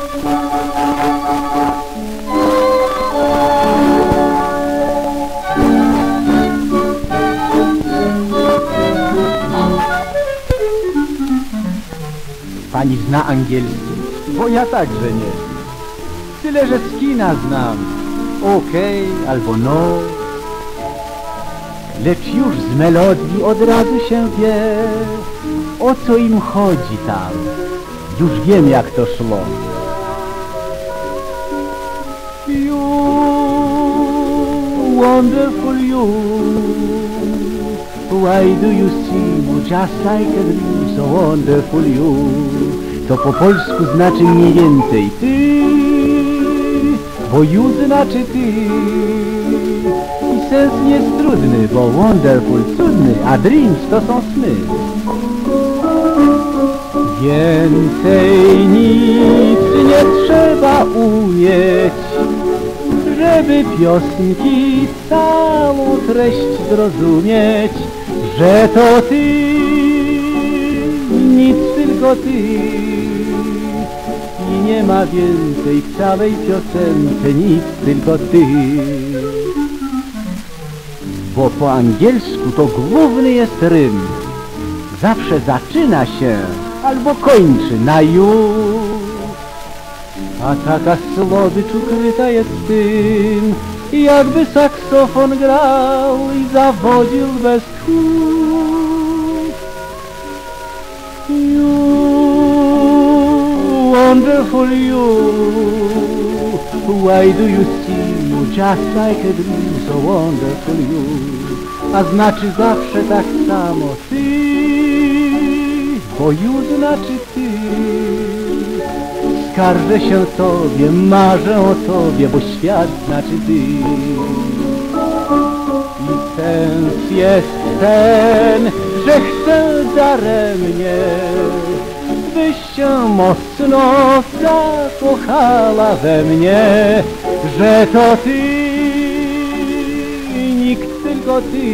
Pani zna angielski? Bo ja także nie. Tyle, że z kina znam. Okej albo no. Lecz już z melodii od razu się wie, o co im chodzi tam. Już wiem, jak to szło. You, wonderful you, why do you seem just like a dream, so wonderful you? To po polsku znaczy mniej więcej ty, bo you znaczy ty. I sens jest trudny, bo wonderful cudny, a dreams to są sny. Więcej nic nie trzeba umieć, żeby piosenki całą treść zrozumieć, że to ty, nic tylko ty i nie ma więcej w całej piosence, nic tylko ty. Bo po angielsku to główny jest rym, zawsze zaczyna się albo kończy na ju. A taka słodycz ukryta jest w tym, jakby saksofon grał i zawodził bez tchu. You, wonderful you, why do you seem just like a dream, so wonderful you? A znaczy zawsze tak samo ty, bo you znaczy ty. Skarżę się tobie, marzę o tobie, bo świat znaczy ty. I sens jest ten, że chcę daremnie, byś się mocno zakochała we mnie, że to ty, nikt tylko ty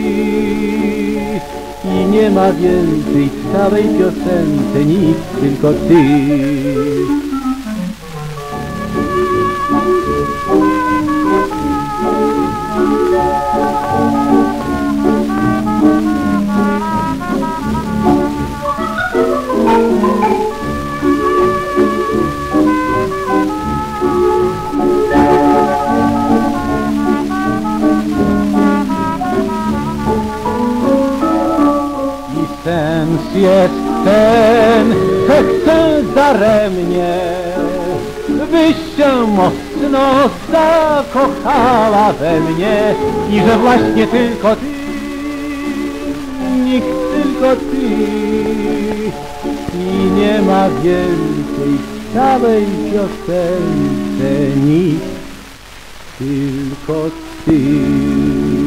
i nie ma więcej w całej piosence, nic tylko ty. Sens jest ten, że chcę daremnie, byś się mocno zakochała we mnie i że właśnie tylko ty, nikt tylko ty i nie ma więcej w całej piosence, nic tylko ty.